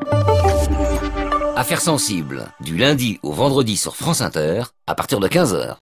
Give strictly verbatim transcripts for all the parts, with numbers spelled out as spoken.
Affaires sensibles, du lundi au vendredi sur France Inter, à partir de quinze heures.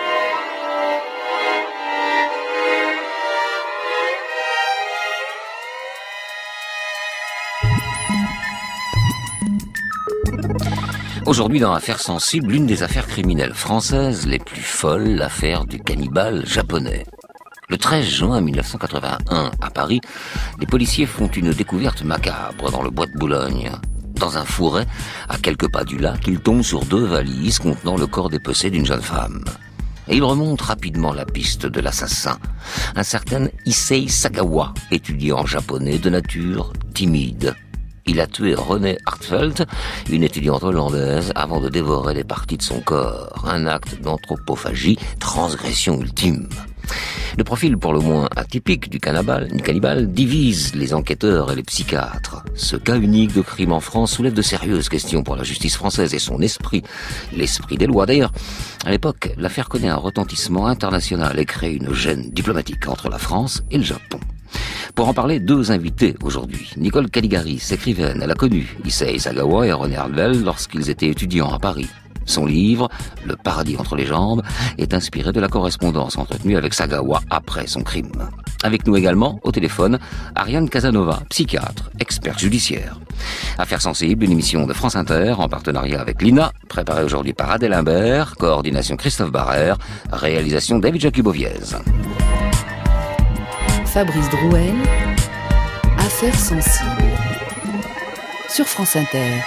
Aujourd'hui, dans Affaires sensibles, l'une des affaires criminelles françaises les plus folles, l'affaire du cannibale japonais. Le treize juin mille neuf cent quatre-vingt-un, à Paris, les policiers font une découverte macabre dans le bois de Boulogne. Dans un fourret, à quelques pas du lac, ils tombent sur deux valises contenant le corps dépecé d'une jeune femme. Et ils remontent rapidement la piste de l'assassin, un certain Issei Sagawa, étudiant japonais de nature timide. Il a tué René Hartfeld, une étudiante hollandaise, avant de dévorer des parties de son corps. Un acte d'anthropophagie, transgression ultime. Le profil pour le moins atypique du cannibale, du cannibale divise les enquêteurs et les psychiatres. Ce cas unique de crime en France soulève de sérieuses questions pour la justice française et son esprit, l'esprit des lois. D'ailleurs, à l'époque, l'affaire connaît un retentissement international et crée une gêne diplomatique entre la France et le Japon. Pour en parler, deux invités aujourd'hui. Nicole Caligaris, écrivaine, elle a connu Issei Sagawa et René Hartfeld lorsqu'ils étaient étudiants à Paris. Son livre, Le paradis entre les jambes, est inspiré de la correspondance entretenue avec Sagawa après son crime. Avec nous également, au téléphone, Ariane Casanova, psychiatre, experte judiciaire. Affaires sensibles, une émission de France Inter en partenariat avec l'I N A, préparée aujourd'hui par Adèle Imbert, coordination Christophe Barrère, réalisation David Jacuboviez. Fabrice Drouel, Affaires sensibles, sur France Inter.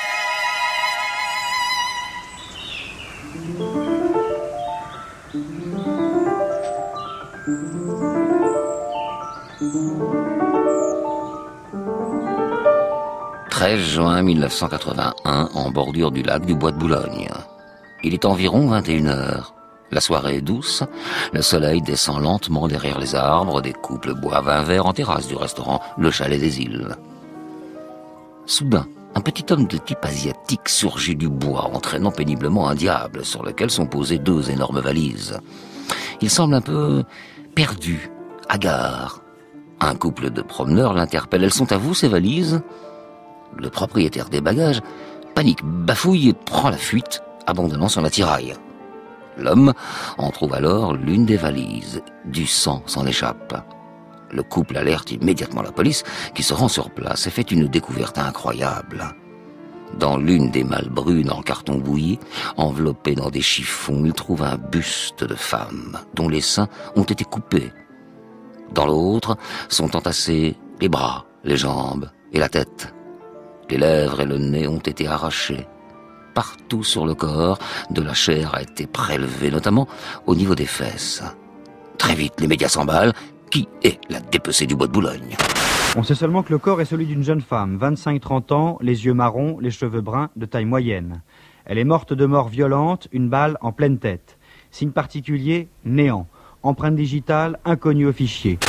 treize juin mille neuf cent quatre-vingt-un, en bordure du lac du Bois de Boulogne. Il est environ vingt et une heures. La soirée est douce, le soleil descend lentement derrière les arbres, des couples boivent un verre en terrasse du restaurant Le Chalet des Îles. Soudain, un petit homme de type asiatique surgit du bois, entraînant péniblement un diable sur lequel sont posées deux énormes valises. Il semble un peu perdu, hagard. Un couple de promeneurs l'interpelle. « Elles sont à vous, ces valises ?» Le propriétaire des bagages panique, bafouille et prend la fuite, abandonnant son attirail. L'homme en trouve alors l'une des valises. Du sang s'en échappe. Le couple alerte immédiatement la police, qui se rend sur place et fait une découverte incroyable. Dans l'une des malles brunes en carton bouilli, enveloppées dans des chiffons, il trouve un buste de femme, dont les seins ont été coupés. Dans l'autre sont entassés les bras, les jambes et la tête. Les lèvres et le nez ont été arrachés. Partout sur le corps, de la chair a été prélevée, notamment au niveau des fesses. Très vite, les médias s'emballent. Qui est la dépecée du Bois de Boulogne ? On sait seulement que le corps est celui d'une jeune femme, vingt-cinq trente ans, les yeux marrons, les cheveux bruns, de taille moyenne. Elle est morte de mort violente, une balle en pleine tête. Signe particulier, néant. Empreinte digitale, inconnue au fichier.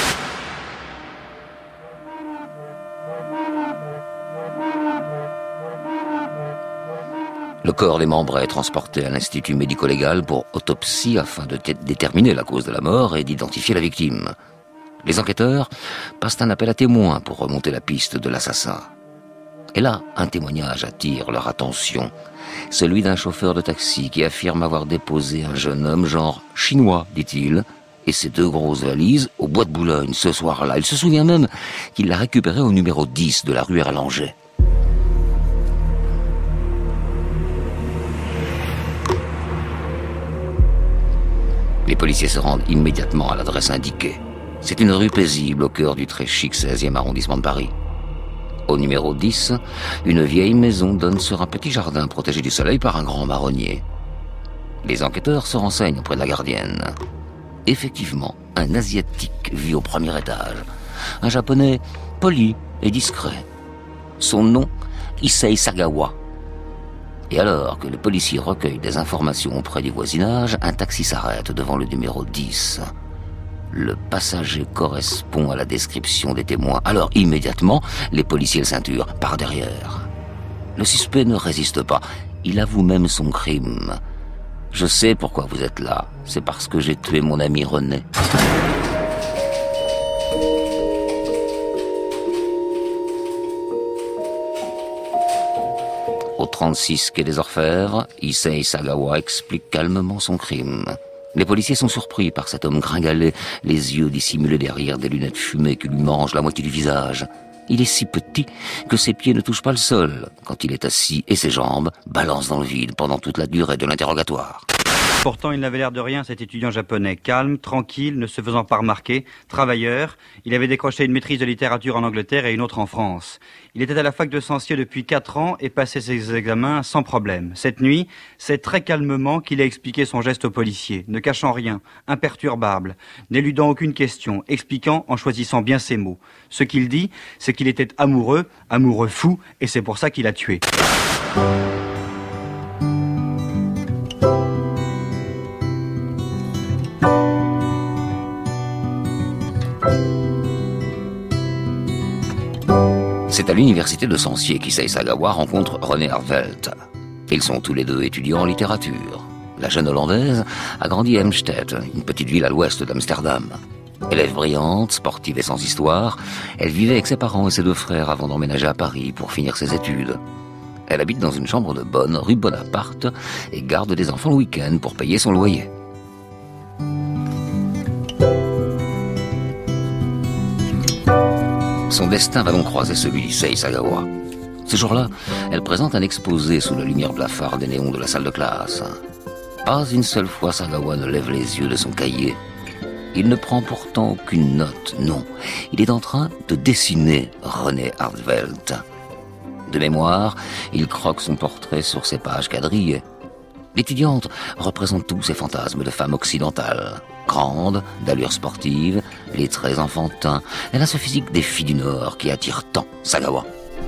Le corps démembré est transporté à l'Institut médico-légal pour autopsie afin de déterminer la cause de la mort et d'identifier la victime. Les enquêteurs passent un appel à témoins pour remonter la piste de l'assassin. Et là, un témoignage attire leur attention. Celui d'un chauffeur de taxi qui affirme avoir déposé un jeune homme genre chinois, dit-il, et ses deux grosses valises au Bois de Boulogne ce soir-là. Il se souvient même qu'il l'a récupéré au numéro dix de la rue Erlanger. Les policiers se rendent immédiatement à l'adresse indiquée. C'est une rue paisible au cœur du très chic seizième arrondissement de Paris. Au numéro dix, une vieille maison donne sur un petit jardin protégé du soleil par un grand marronnier. Les enquêteurs se renseignent auprès de la gardienne. Effectivement, un Asiatique vit au premier étage. Un Japonais poli et discret. Son nom, Issei Sagawa. Et alors que le policier recueille des informations auprès du voisinage, un taxi s'arrête devant le numéro dix. Le passager correspond à la description des témoins. Alors, immédiatement, les policiers le ceinturent par derrière. Le suspect ne résiste pas. Il avoue même son crime. « Je sais pourquoi vous êtes là. C'est parce que j'ai tué mon ami René. » trente-six quai des Orfèvres, Issei Sagawa explique calmement son crime. Les policiers sont surpris par cet homme gringalet, les yeux dissimulés derrière des lunettes fumées qui lui mangent la moitié du visage. Il est si petit que ses pieds ne touchent pas le sol quand il est assis et ses jambes balancent dans le vide pendant toute la durée de l'interrogatoire. Pourtant, il n'avait l'air de rien, cet étudiant japonais, calme, tranquille, ne se faisant pas remarquer, travailleur. Il avait décroché une maîtrise de littérature en Angleterre et une autre en France. Il était à la fac de Censier depuis quatre ans et passait ses examens sans problème. Cette nuit, c'est très calmement qu'il a expliqué son geste au policier, ne cachant rien, imperturbable, n'éludant aucune question, expliquant en choisissant bien ses mots. Ce qu'il dit, c'est qu'il était amoureux, amoureux fou, et c'est pour ça qu'il a tué. C'est à l'université de Censier qu'Issei Sagawa rencontre René Hartvelt. Ils sont tous les deux étudiants en littérature. La jeune Hollandaise a grandi à Hemstedt, une petite ville à l'ouest d'Amsterdam. Élève brillante, sportive et sans histoire, elle vivait avec ses parents et ses deux frères avant d'emménager à Paris pour finir ses études. Elle habite dans une chambre de bonne, rue Bonaparte, et garde des enfants le week-end pour payer son loyer. Son destin va donc croiser celui d'Issei Sagawa. Ce jour-là, elle présente un exposé sous la lumière blafarde des néons de la salle de classe. Pas une seule fois Sagawa ne lève les yeux de son cahier. Il ne prend pourtant aucune note, non. Il est en train de dessiner René Hartvelt. De mémoire, il croque son portrait sur ses pages quadrillées. L'étudiante représente tous ces fantasmes de femme occidentale. Grande, d'allure sportive, les traits enfantins. Elle a ce physique des filles du Nord qui attire tant Sagawa.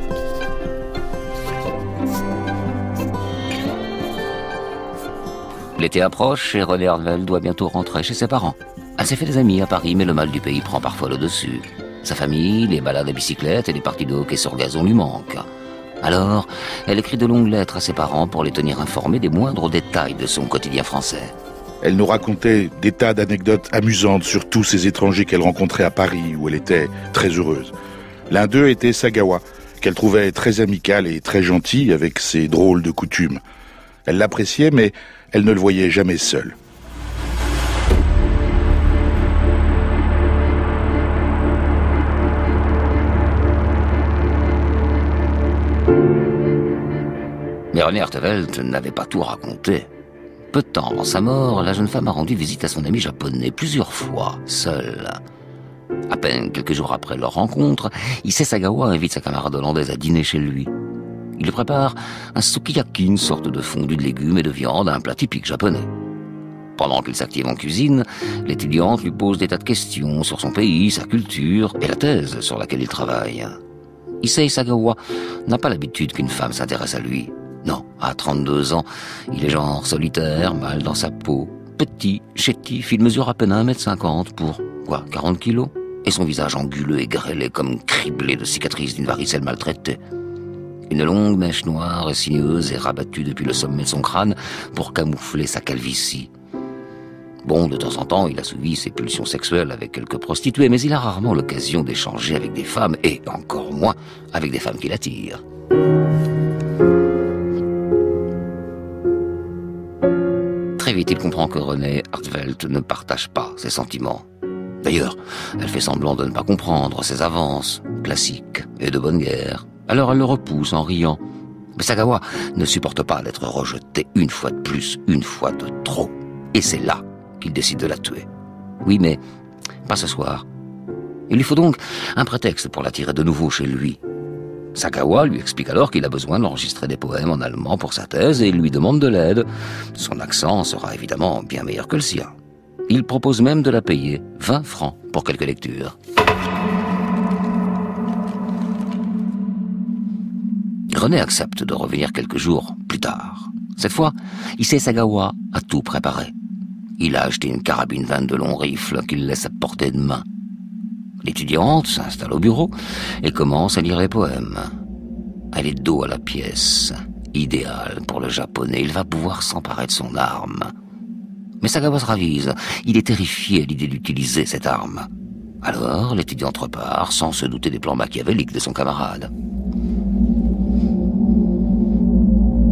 L'été approche et René Hartvelt doit bientôt rentrer chez ses parents. Elle s'est fait des amis à Paris, mais le mal du pays prend parfois le dessus. Sa famille, les balades à bicyclette et les parties de hockey sur gazon lui manquent. Alors, elle écrit de longues lettres à ses parents pour les tenir informés des moindres détails de son quotidien français. Elle nous racontait des tas d'anecdotes amusantes sur tous ces étrangers qu'elle rencontrait à Paris, où elle était très heureuse. L'un d'eux était Sagawa, qu'elle trouvait très amical et très gentil avec ses drôles de coutumes. Elle l'appréciait, mais elle ne le voyait jamais seul. Mais René Hartvelt n'avait pas tout raconté. Peu de temps avant sa mort, la jeune femme a rendu visite à son ami japonais plusieurs fois, seule. À peine quelques jours après leur rencontre, Issei Sagawa invite sa camarade hollandaise à dîner chez lui. Il lui prépare un sukiyaki, une sorte de fondu de légumes et de viande, un plat typique japonais. Pendant qu'il s'active en cuisine, l'étudiante lui pose des tas de questions sur son pays, sa culture et la thèse sur laquelle il travaille. Issei Sagawa n'a pas l'habitude qu'une femme s'intéresse à lui. Non, à trente-deux ans, il est genre solitaire, mal dans sa peau, petit, chétif, il mesure à peine un mètre cinquante pour, quoi, quarante kilos, et son visage anguleux et grêlé comme criblé de cicatrices d'une varicelle maltraitée. Une longue mèche noire et sinueuse est rabattue depuis le sommet de son crâne pour camoufler sa calvitie. Bon, de temps en temps, il assouvit ses pulsions sexuelles avec quelques prostituées, mais il a rarement l'occasion d'échanger avec des femmes, et encore moins avec des femmes qui l'attirent. Très vite, il comprend que René Hartvelt ne partage pas ses sentiments. D'ailleurs, elle fait semblant de ne pas comprendre ses avances, classiques et de bonne guerre. Alors elle le repousse en riant. Mais Sagawa ne supporte pas d'être rejeté une fois de plus, une fois de trop. Et c'est là qu'il décide de la tuer. Oui, mais pas ce soir. Il lui faut donc un prétexte pour l'attirer de nouveau chez lui. Sagawa lui explique alors qu'il a besoin d'enregistrer des poèmes en allemand pour sa thèse et il lui demande de l'aide. Son accent sera évidemment bien meilleur que le sien. Il propose même de la payer vingt francs pour quelques lectures. René accepte de revenir quelques jours plus tard. Cette fois, Issei Sagawa a tout préparé. Il a acheté une carabine vingt de long rifle qu'il laisse à portée de main. L'étudiante s'installe au bureau et commence à lire les poèmes. Elle est dos à la pièce, idéal pour le japonais, il va pouvoir s'emparer de son arme. Mais Sagawa se ravise, il est terrifié à l'idée d'utiliser cette arme. Alors l'étudiante repart sans se douter des plans machiavéliques de son camarade.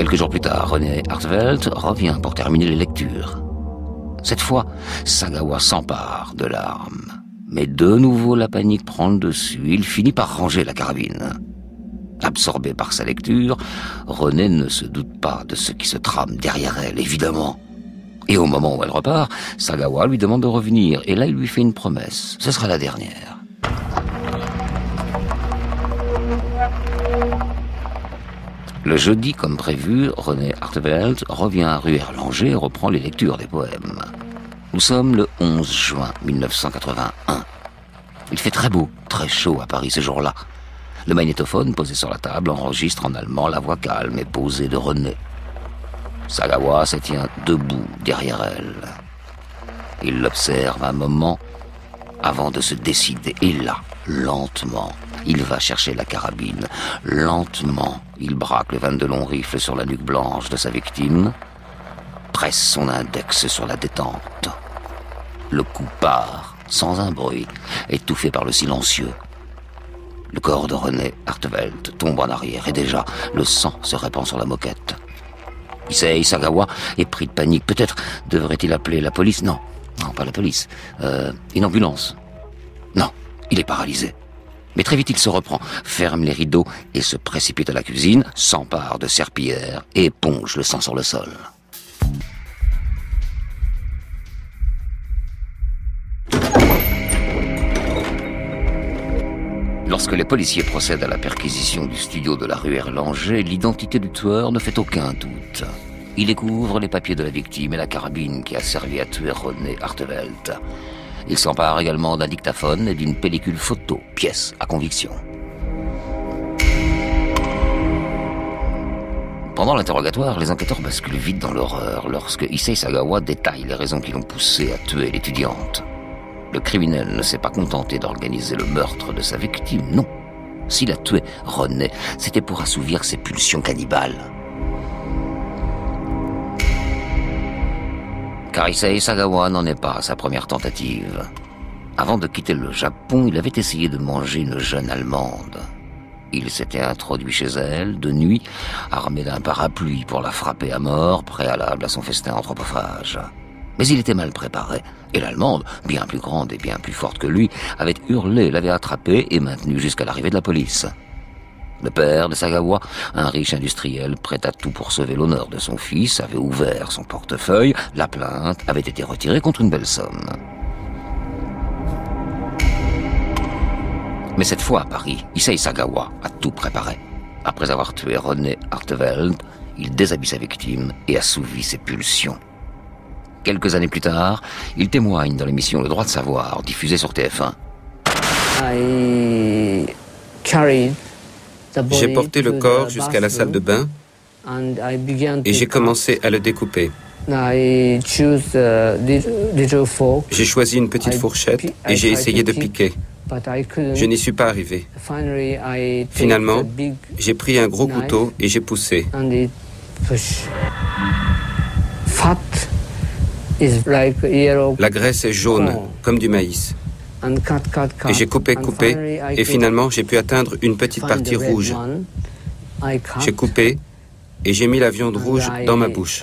Quelques jours plus tard, René Hartevelt revient pour terminer les lectures. Cette fois, Sagawa s'empare de l'arme. Mais de nouveau, la panique prend le dessus. Il finit par ranger la carabine. Absorbé par sa lecture, René ne se doute pas de ce qui se trame derrière elle, évidemment. Et au moment où elle repart, Sagawa lui demande de revenir. Et là, il lui fait une promesse. Ce sera la dernière. Le jeudi, comme prévu, René Hartevelt revient à rue Erlanger et reprend les lectures des poèmes. Nous sommes le onze juin mille neuf cent quatre-vingt-un. Il fait très beau, très chaud à Paris ce jour-là. Le magnétophone posé sur la table enregistre en allemand la voix calme et posée de René. Sagawa se tient debout derrière elle. Il l'observe un moment avant de se décider. Et là, lentement, il va chercher la carabine. Lentement, il braque le vingt-deux long rifle sur la nuque blanche de sa victime, presse son index sur la détente. Le coup part, sans un bruit, étouffé par le silencieux. Le corps de René Hartevelt tombe en arrière et déjà, le sang se répand sur la moquette. Issei Sagawa est pris de panique. Peut-être devrait-il appeler la police? Non, non, pas la police. Euh, une ambulance. Non, il est paralysé. Mais très vite, il se reprend, ferme les rideaux et se précipite à la cuisine, s'empare de serpillière et éponge le sang sur le sol. Lorsque les policiers procèdent à la perquisition du studio de la rue Erlanger, l'identité du tueur ne fait aucun doute. Il découvre les papiers de la victime et la carabine qui a servi à tuer René Hartevelt. Il s'empare également d'un dictaphone et d'une pellicule photo, pièce à conviction. Pendant l'interrogatoire, les enquêteurs basculent vite dans l'horreur lorsque Issei Sagawa détaille les raisons qui l'ont poussé à tuer l'étudiante. Le criminel ne s'est pas contenté d'organiser le meurtre de sa victime, non. S'il a tué René, c'était pour assouvir ses pulsions cannibales. Car Issei Sagawa n'en est pas à sa première tentative. Avant de quitter le Japon, il avait essayé de manger une jeune Allemande. Il s'était introduit chez elle, de nuit, armé d'un parapluie pour la frapper à mort, préalable à son festin anthropophage. Mais il était mal préparé, et l'Allemande, bien plus grande et bien plus forte que lui, avait hurlé, l'avait attrapé et maintenu jusqu'à l'arrivée de la police. Le père de Sagawa, un riche industriel prêt à tout pour sauver l'honneur de son fils, avait ouvert son portefeuille, la plainte avait été retirée contre une belle somme. Mais cette fois à Paris, Issei Sagawa a tout préparé. Après avoir tué René Hartevelt, il déshabille sa victime et assouvit ses pulsions. Quelques années plus tard, il témoigne dans l'émission Le Droit de Savoir, diffusée sur T F un. I carried J'ai porté le corps jusqu'à la salle de bain et j'ai commencé à le découper. J'ai choisi une petite fourchette et j'ai essayé de piquer. Je n'y suis pas arrivé. Finalement, j'ai pris un gros couteau et j'ai poussé. La graisse est jaune, comme du maïs. Et j'ai coupé, coupé, et finalement j'ai pu atteindre une petite partie rouge. J'ai coupé, et j'ai mis la viande rouge dans ma bouche.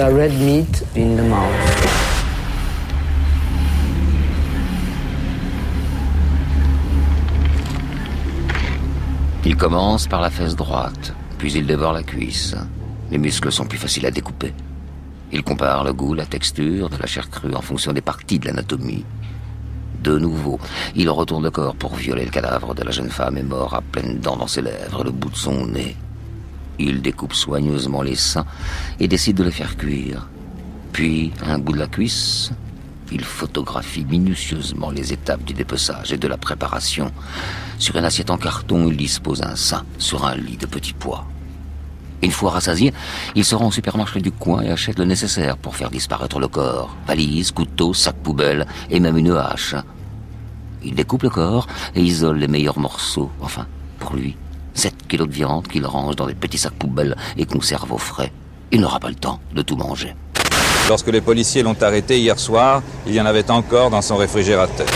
Il commence par la fesse droite, puis il dévore la cuisse. Les muscles sont plus faciles à découper. Il compare le goût, la texture de la chair crue en fonction des parties de l'anatomie. De nouveau, il retourne le corps pour violer le cadavre de la jeune femme et mort à pleines dents dans ses lèvres et le bout de son nez. Il découpe soigneusement les seins et décide de les faire cuire. Puis, à un bout de la cuisse, il photographie minutieusement les étapes du dépeçage et de la préparation. Sur une assiette en carton, il dispose un sein sur un lit de petits pois. Une fois rassasié, il se rend au supermarché du coin et achète le nécessaire pour faire disparaître le corps. Valise, couteau, sac poubelle et même une hache. Il découpe le corps et isole les meilleurs morceaux. Enfin, pour lui, sept kilos de viande qu'il range dans des petits sacs poubelles et conserve au frais. Il n'aura pas le temps de tout manger. Lorsque les policiers l'ont arrêté hier soir, il y en avait encore dans son réfrigérateur.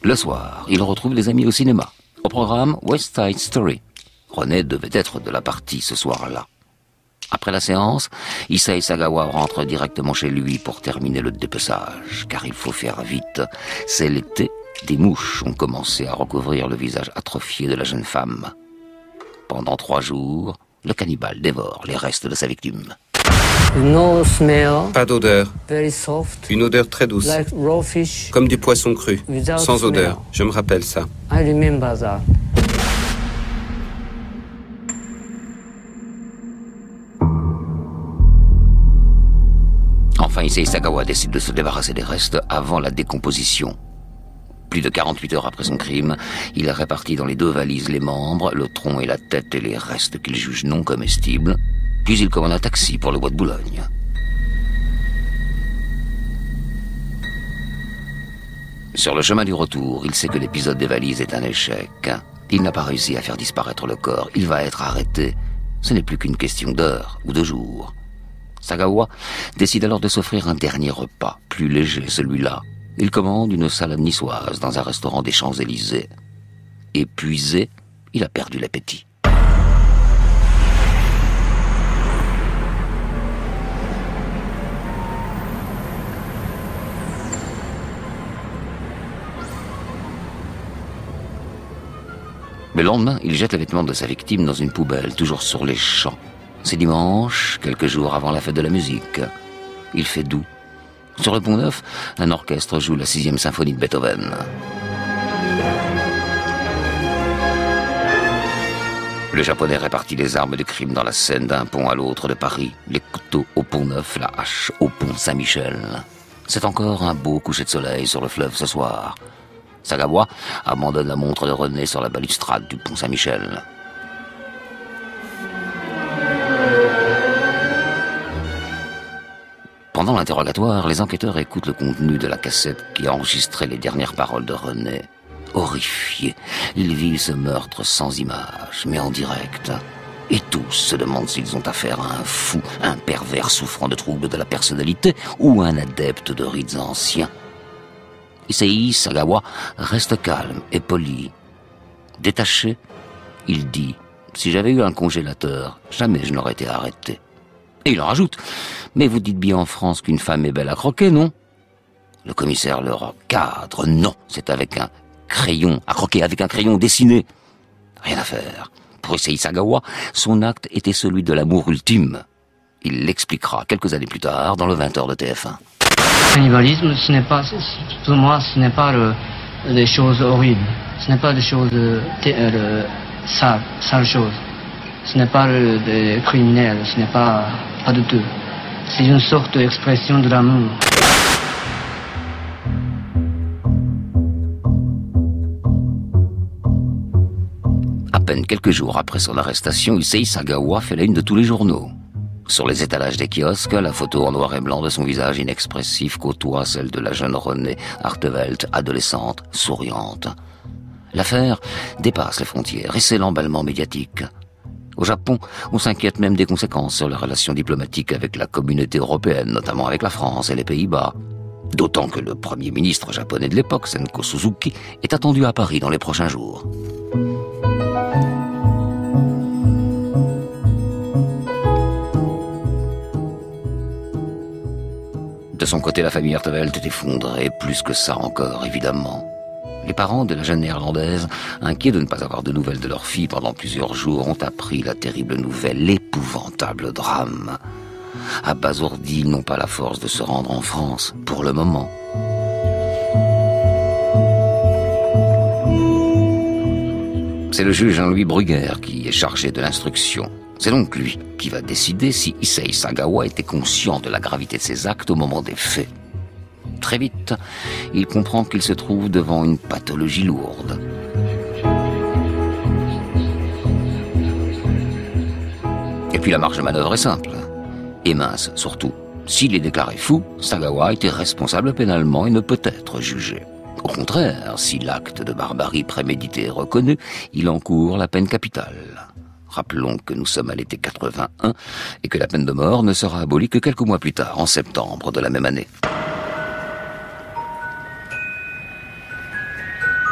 Le soir, il retrouve les amis au cinéma. Au programme West Side Story. René devait être de la partie ce soir-là. Après la séance, Issei Sagawa rentre directement chez lui pour terminer le dépeçage, car il faut faire vite. C'est l'été, des mouches ont commencé à recouvrir le visage atrophié de la jeune femme. Pendant trois jours, le cannibale dévore les restes de sa victime. No smell. Pas d'odeur. Very soft. Une odeur très douce. Like raw fish. Comme du poisson cru. Sans smell. Odeur. Je me rappelle ça. I remember that. Enfin, Issei Sagawa décide de se débarrasser des restes avant la décomposition. Plus de quarante-huit heures après son crime, il a réparti dans les deux valises les membres, le tronc et la tête et les restes qu'il juge non comestibles. Puis il commande un taxi pour le bois de Boulogne. Sur le chemin du retour, il sait que l'épisode des valises est un échec. Il n'a pas réussi à faire disparaître le corps. Il va être arrêté. Ce n'est plus qu'une question d'heures ou de jours. Sagawa décide alors de s'offrir un dernier repas, plus léger celui-là. Il commande une salade niçoise dans un restaurant des Champs-Élysées. Épuisé, il a perdu l'appétit. Le lendemain, il jette les vêtements de sa victime dans une poubelle, toujours sur les champs. C'est dimanche, quelques jours avant la fête de la musique. Il fait doux. Sur le Pont Neuf, un orchestre joue la sixième symphonie de Beethoven. Le Japonais répartit les armes de crime dans la Seine d'un pont à l'autre de Paris. Les couteaux au Pont Neuf, la hache au Pont Saint-Michel. C'est encore un beau coucher de soleil sur le fleuve ce soir. Sagawa abandonne la montre de René sur la balustrade du Pont Saint-Michel. Pendant l'interrogatoire, les enquêteurs écoutent le contenu de la cassette qui a enregistré les dernières paroles de René. Horrifiés, ils vivent ce meurtre sans image, mais en direct. Et tous se demandent s'ils ont affaire à un fou, un pervers souffrant de troubles de la personnalité ou un adepte de rites anciens. Issei Sagawa reste calme et poli. Détaché, il dit « Si j'avais eu un congélateur, jamais je n'aurais été arrêté. » Et il en rajoute « Mais vous dites bien en France qu'une femme est belle à croquer, non ?» Le commissaire le recadre « Non, c'est avec un crayon, à croquer avec un crayon dessiné. » Rien à faire. Pour Issei Sagawa, son acte était celui de l'amour ultime. Il l'expliquera quelques années plus tard dans le vingt heures de T F un. Le cannibalisme, ce n'est pas, pour moi, ce n'est pas le, des choses horribles. Ce n'est pas des choses euh, le, sales, sales choses. Ce n'est pas le, des criminels, ce n'est pas, pas du tout. C'est une sorte d'expression de l'amour. À peine quelques jours après son arrestation, Issei Sagawa fait la une de tous les journaux. Sur les étalages des kiosques, la photo en noir et blanc de son visage inexpressif côtoie celle de la jeune Renée Artevelt, adolescente, souriante. L'affaire dépasse les frontières et c'est l'emballement médiatique. Au Japon, on s'inquiète même des conséquences sur les relations diplomatiques avec la communauté européenne, notamment avec la France et les Pays-Bas. D'autant que le premier ministre japonais de l'époque, Senko Suzuki, est attendu à Paris dans les prochains jours. De son côté, la famille Artevelt est effondrée, plus que ça encore, évidemment. Les parents de la jeune néerlandaise, inquiets de ne pas avoir de nouvelles de leur fille pendant plusieurs jours, ont appris la terrible nouvelle, l'épouvantable drame. Abasourdis, ils n'ont pas la force de se rendre en France, pour le moment. C'est le juge Jean-Louis Bruguère qui est chargé de l'instruction. C'est donc lui qui va décider si Issei Sagawa était conscient de la gravité de ses actes au moment des faits. Très vite, il comprend qu'il se trouve devant une pathologie lourde. Et puis la marge de manœuvre est simple, et mince surtout. S'il est déclaré fou, Sagawa était responsable pénalement et ne peut être jugé. Au contraire, si l'acte de barbarie prémédité est reconnu, il encourt la peine capitale. Rappelons que nous sommes à l'été quatre-vingt-un et que la peine de mort ne sera abolie que quelques mois plus tard, en septembre de la même année.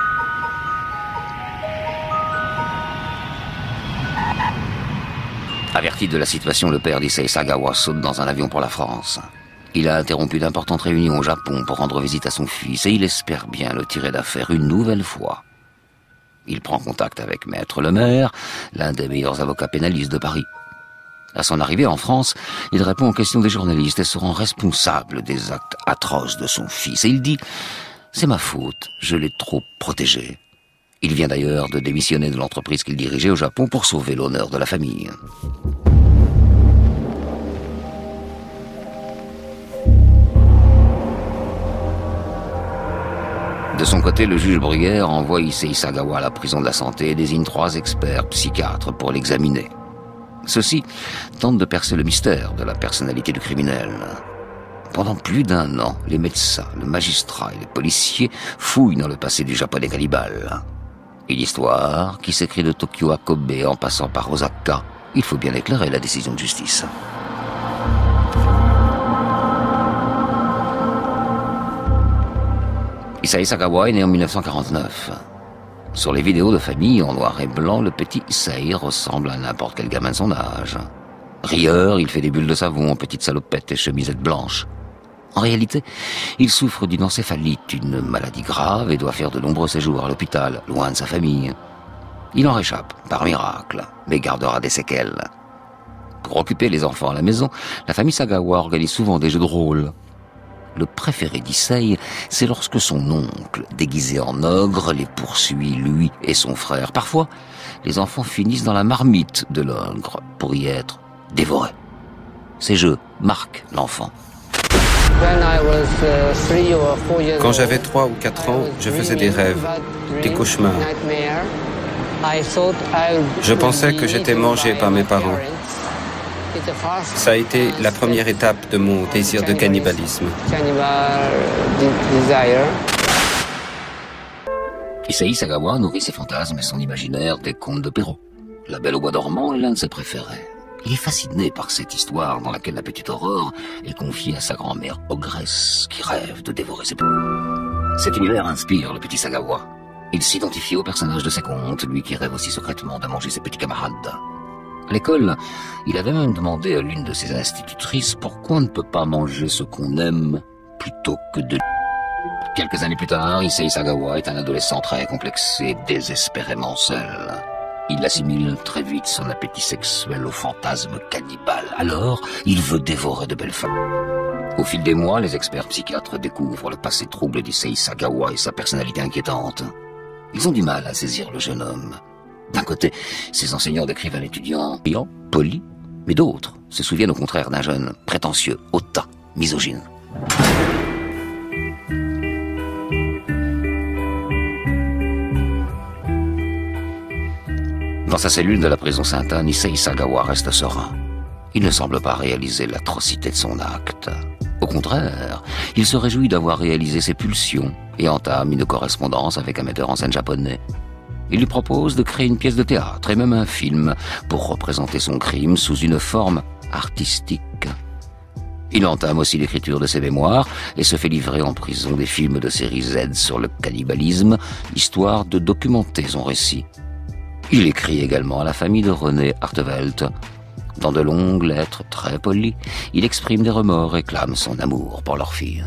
Averti de la situation, le père d'Issei Sagawa saute dans un avion pour la France. Il a interrompu d'importantes réunions au Japon pour rendre visite à son fils et il espère bien le tirer d'affaire une nouvelle fois. Il prend contact avec Maître Lemaire, l'un des meilleurs avocats pénalistes de Paris. À son arrivée en France, il répond aux questions des journalistes et se rend responsable des actes atroces de son fils. Et il dit « C'est ma faute, je l'ai trop protégé ». Il vient d'ailleurs de démissionner de l'entreprise qu'il dirigeait au Japon pour sauver l'honneur de la famille. De son côté, le juge Bruguère envoie Issei Sagawa à la prison de la Santé et désigne trois experts psychiatres pour l'examiner. Ceux-ci tentent de percer le mystère de la personnalité du criminel. Pendant plus d'un an, les médecins, le magistrat et les policiers fouillent dans le passé du japonais cannibale. Une histoire qui s'écrit de Tokyo à Kobe en passant par Osaka. Il faut bien éclairer la décision de justice. Issei Sagawa est né en mille neuf cent quarante-neuf. Sur les vidéos de famille en noir et blanc, le petit Issei ressemble à n'importe quel gamin de son âge. Rieur, il fait des bulles de savon en petites salopettes et chemisettes blanches. En réalité, il souffre d'une encéphalite, une maladie grave, et doit faire de nombreux séjours à l'hôpital, loin de sa famille. Il en réchappe, par miracle, mais gardera des séquelles. Pour occuper les enfants à la maison, la famille Sagawa organise souvent des jeux de rôle. Le préféré d'Issei, c'est lorsque son oncle, déguisé en ogre, les poursuit, lui et son frère. Parfois, les enfants finissent dans la marmite de l'ogre pour y être dévorés. Ces jeux marquent l'enfant. Quand j'avais trois ou quatre ans, je faisais des rêves, des cauchemars. Je pensais que j'étais mangé par mes parents. Ça a été la première étape de mon désir de cannibalisme. Issei Sagawa nourrit ses fantasmes et son imaginaire des contes de Perrault. La Belle au bois dormant est l'un de ses préférés. Il est fasciné par cette histoire dans laquelle la petite Aurore est confiée à sa grand-mère ogresse qui rêve de dévorer ses petits. Cet univers inspire le petit Sagawa. Il s'identifie au personnage de ses contes, lui qui rêve aussi secrètement de manger ses petits camarades. À l'école, il avait même demandé à l'une de ses institutrices pourquoi on ne peut pas manger ce qu'on aime plutôt que de... Quelques années plus tard, Issei Sagawa est un adolescent très complexé, désespérément seul. Il assimile très vite son appétit sexuel au fantasme cannibale. Alors, il veut dévorer de belles femmes. Au fil des mois, les experts psychiatres découvrent le passé trouble d'Issei Sagawa et sa personnalité inquiétante. Ils ont du mal à saisir le jeune homme. D'un côté, ses enseignants décrivent un étudiant brillant, poli, mais d'autres se souviennent au contraire d'un jeune prétentieux, hautain, misogyne. Dans sa cellule de la prison Sainte-Anne, Issei Sagawa reste serein. Il ne semble pas réaliser l'atrocité de son acte. Au contraire, il se réjouit d'avoir réalisé ses pulsions et entame une correspondance avec un metteur en scène japonais. Il lui propose de créer une pièce de théâtre et même un film pour représenter son crime sous une forme artistique. Il entame aussi l'écriture de ses mémoires et se fait livrer en prison des films de série Z sur le cannibalisme, histoire de documenter son récit. Il écrit également à la famille de René Artevelt. Dans de longues lettres très polies, il exprime des remords et clame son amour pour leur fille.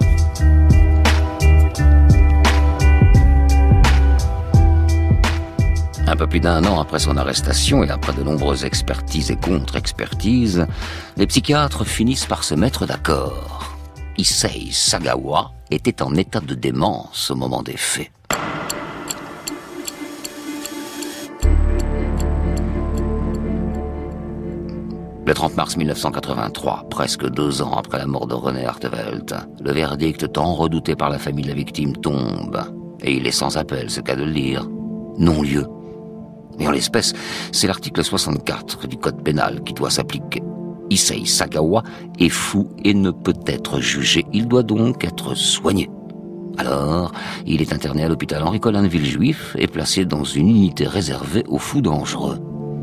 Un peu plus d'un an après son arrestation et après de nombreuses expertises et contre-expertises, les psychiatres finissent par se mettre d'accord. Issei Sagawa était en état de démence au moment des faits. Le trente mars mille neuf cent quatre-vingt-trois, presque deux ans après la mort de René Artevelt, le verdict tant redouté par la famille de la victime tombe. Et il est sans appel, c'est le cas de le dire. Non-lieu. Mais en l'espèce, c'est l'article soixante-quatre du Code pénal qui doit s'appliquer. Issei Sagawa est fou et ne peut être jugé. Il doit donc être soigné. Alors, il est interné à l'hôpital Henri-Colin de Villejuif et placé dans une unité réservée aux fous dangereux.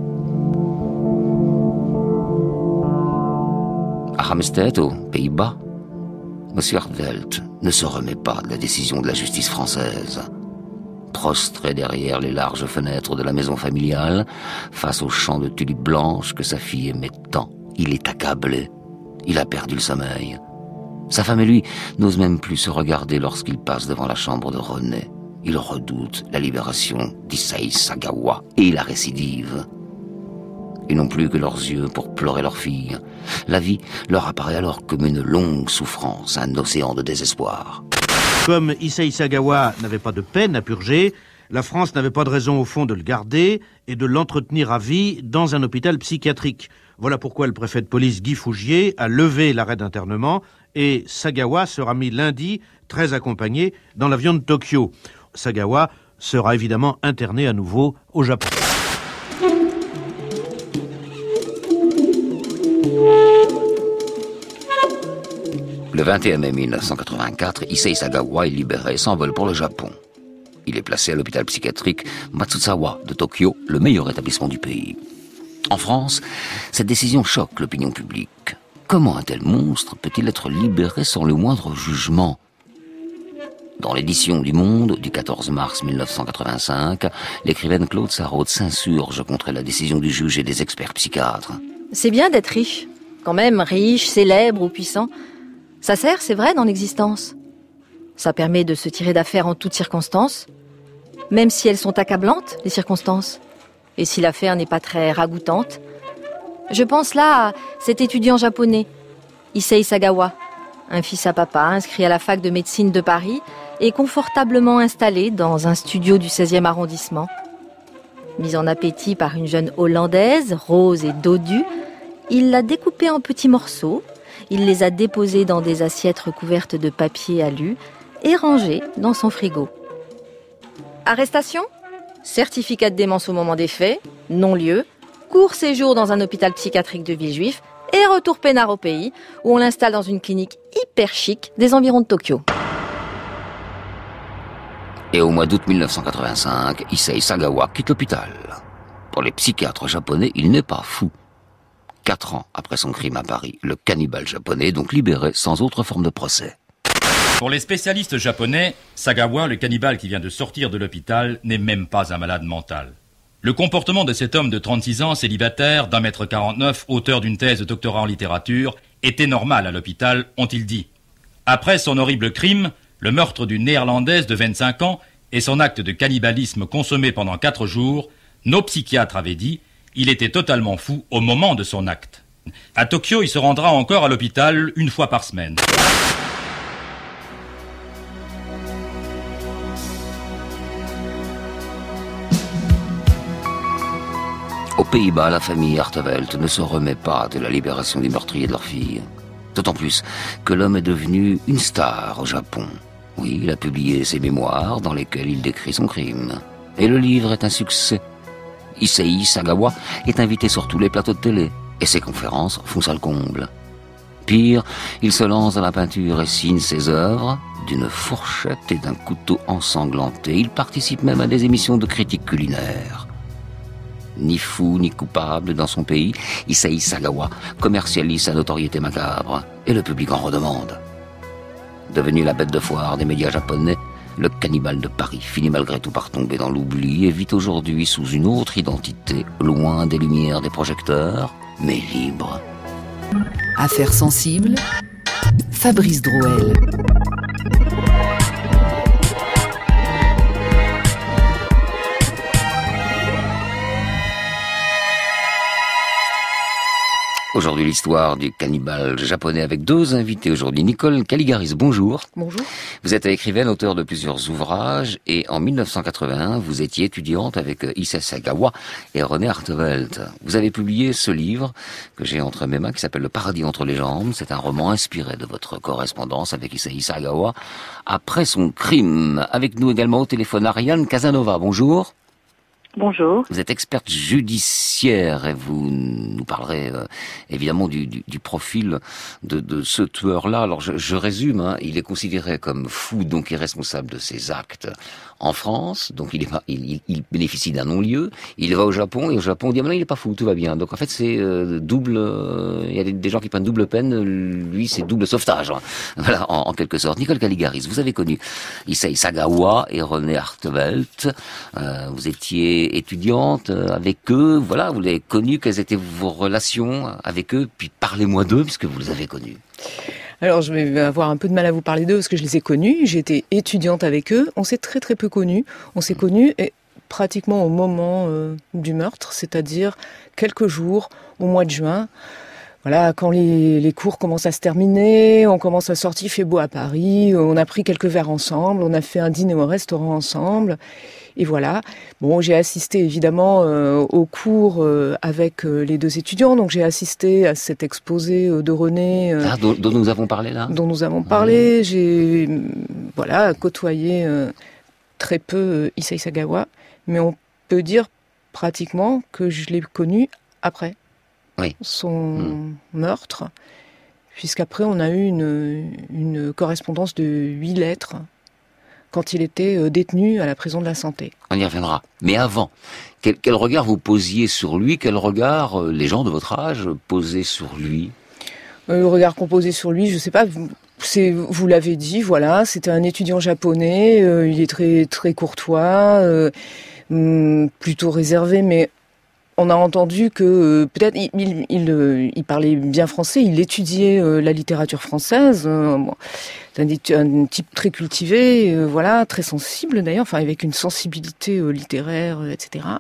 À Hampstead, aux Pays-Bas, M. Artevelt ne se remet pas de la décision de la justice française. prostré derrière les larges fenêtres de la maison familiale, face aux champs de tulipes blanches que sa fille aimait tant. Il est accablé. Il a perdu le sommeil. Sa femme et lui n'osent même plus se regarder lorsqu'il passe devant la chambre de René. Il redoute la libération d'Issei Sagawa et la récidive. Ils n'ont plus que leurs yeux pour pleurer leur fille. La vie leur apparaît alors comme une longue souffrance, un océan de désespoir. Comme Issei Sagawa n'avait pas de peine à purger, la France n'avait pas de raison au fond de le garder et de l'entretenir à vie dans un hôpital psychiatrique. Voilà pourquoi le préfet de police Guy Fougier a levé l'arrêt d'internement et Sagawa sera mis lundi, très accompagné, dans l'avion de Tokyo. Sagawa sera évidemment interné à nouveau au Japon. Le vingt et un mai mille neuf cent quatre-vingt-quatre, Issei Sagawa est libéré et s'envole pour le Japon. Il est placé à l'hôpital psychiatrique Matsuzawa de Tokyo, le meilleur établissement du pays. En France, cette décision choque l'opinion publique. Comment un tel monstre peut-il être libéré sans le moindre jugement ? Dans l'édition du Monde du quatorze mars mille neuf cent quatre-vingt-cinq, l'écrivaine Claude Sarraute s'insurge contre la décision du juge et des experts psychiatres. C'est bien d'être riche, quand même riche, célèbre ou puissant. Ça sert, c'est vrai, dans l'existence. Ça permet de se tirer d'affaire en toutes circonstances, même si elles sont accablantes, les circonstances, et si l'affaire n'est pas très ragoûtante. Je pense là à cet étudiant japonais, Issei Sagawa, un fils à papa, inscrit à la fac de médecine de Paris et confortablement installé dans un studio du seizième arrondissement. Mis en appétit par une jeune Hollandaise, rose et dodue, il l'a découpée en petits morceaux. Il les a déposés dans des assiettes recouvertes de papier alu et rangées dans son frigo. Arrestation, certificat de démence au moment des faits, non-lieu, court séjour dans un hôpital psychiatrique de Villejuif et retour peinard au pays où on l'installe dans une clinique hyper chic des environs de Tokyo. Et au mois d'août mille neuf cent quatre-vingt-cinq, Issei Sagawa quitte l'hôpital. Pour les psychiatres japonais, il n'est pas fou. Quatre ans après son crime à Paris, le cannibale japonais est donc libéré sans autre forme de procès. Pour les spécialistes japonais, Sagawa, le cannibale qui vient de sortir de l'hôpital, n'est même pas un malade mental. Le comportement de cet homme de trente-six ans, célibataire, d'un mètre quarante-neuf, auteur d'une thèse de doctorat en littérature, était normal à l'hôpital, ont-ils dit. Après son horrible crime, le meurtre d'une néerlandaise de vingt-cinq ans et son acte de cannibalisme consommé pendant quatre jours, nos psychiatres avaient dit il était totalement fou au moment de son acte. À Tokyo, il se rendra encore à l'hôpital une fois par semaine. Aux Pays-Bas, la famille Hartevelt ne se remet pas de la libération des meurtriers de leur fille. D'autant plus que l'homme est devenu une star au Japon. Oui, il a publié ses mémoires dans lesquels il décrit son crime. Et le livre est un succès. Issei Sagawa est invité sur tous les plateaux de télé, et ses conférences font ça le comble. Pire, il se lance dans la peinture et signe ses œuvres d'une fourchette et d'un couteau ensanglanté. Il participe même à des émissions de critique culinaire. Ni fou ni coupable dans son pays, Issei Sagawa commercialise sa notoriété macabre, et le public en redemande. Devenu la bête de foire des médias japonais, le cannibale de Paris finit malgré tout par tomber dans l'oubli et vit aujourd'hui sous une autre identité, loin des lumières des projecteurs, mais libre. Affaires sensibles, Fabrice Drouel. Aujourd'hui, l'histoire du cannibale japonais avec deux invités aujourd'hui. Nicole Caligaris, bonjour. Bonjour. Vous êtes écrivaine, auteure de plusieurs ouvrages et en mille neuf cent quatre-vingt-un, vous étiez étudiante avec Issei Sagawa et René Hartevelt. Vous avez publié ce livre que j'ai entre mes mains qui s'appelle Le paradis entre les jambes. C'est un roman inspiré de votre correspondance avec Issei Sagawa après son crime. Avec nous également au téléphone Ariane Casanova, bonjour. Bonjour. Vous êtes experte judiciaire et vous nous parlerez euh, évidemment du, du, du profil de, de ce tueur-là. Alors je, je résume, hein, il est considéré comme fou, donc irresponsable de ses actes en France, donc il, est pas, il, il bénéficie d'un non-lieu, il va au Japon et au Japon on dit ah, mais non, il est pas fou, tout va bien. Donc en fait c'est euh, double, euh, il y a des, des gens qui prennent double peine, lui c'est double sauvetage, hein. Voilà, en, en quelque sorte. Nicole Caligaris, vous avez connu Issei Sagawa et René Hartevelt, euh, vous étiez étudiante avec eux, voilà, vous l'avez connu, quelles étaient vos relations avec eux, puis parlez-moi d'eux puisque vous les avez connus. Alors, je vais avoir un peu de mal à vous parler d'eux parce que je les ai connus. J'étais étudiante avec eux. On s'est très très peu connus. On s'est connus et pratiquement au moment euh, du meurtre, c'est-à-dire quelques jours au mois de juin. Voilà, quand les, les cours commencent à se terminer, on commence à sortir, il fait beau à Paris, on a pris quelques verres ensemble, on a fait un dîner au restaurant ensemble. Et voilà. Bon, j'ai assisté évidemment euh, au cours euh, avec euh, les deux étudiants. Donc j'ai assisté à cet exposé euh, de René. Euh, ah, dont, dont nous avons parlé là. Dont nous avons parlé. Mmh. J'ai voilà côtoyé euh, très peu euh, Issei Sagawa, mais on peut dire pratiquement que je l'ai connu après oui. son mmh. meurtre, puisqu'après on a eu une, une correspondance de huit lettres. Quand il était détenu à la prison de la Santé. On y reviendra. Mais avant, quel, quel regard vous posiez sur lui? Quel regard euh, les gens de votre âge posaient sur lui? euh, Le regard qu'on posait sur lui, je sais pas, c'est, vous l'avez dit, voilà, c'était un étudiant japonais, euh, il est très très courtois, euh, plutôt réservé, mais on a entendu que euh, peut-être il, il, il, il parlait bien français, il étudiait euh, la littérature française. Euh, bon, c'est un, un type très cultivé, euh, voilà, très sensible d'ailleurs, enfin avec une sensibilité euh, littéraire, euh, et cetera.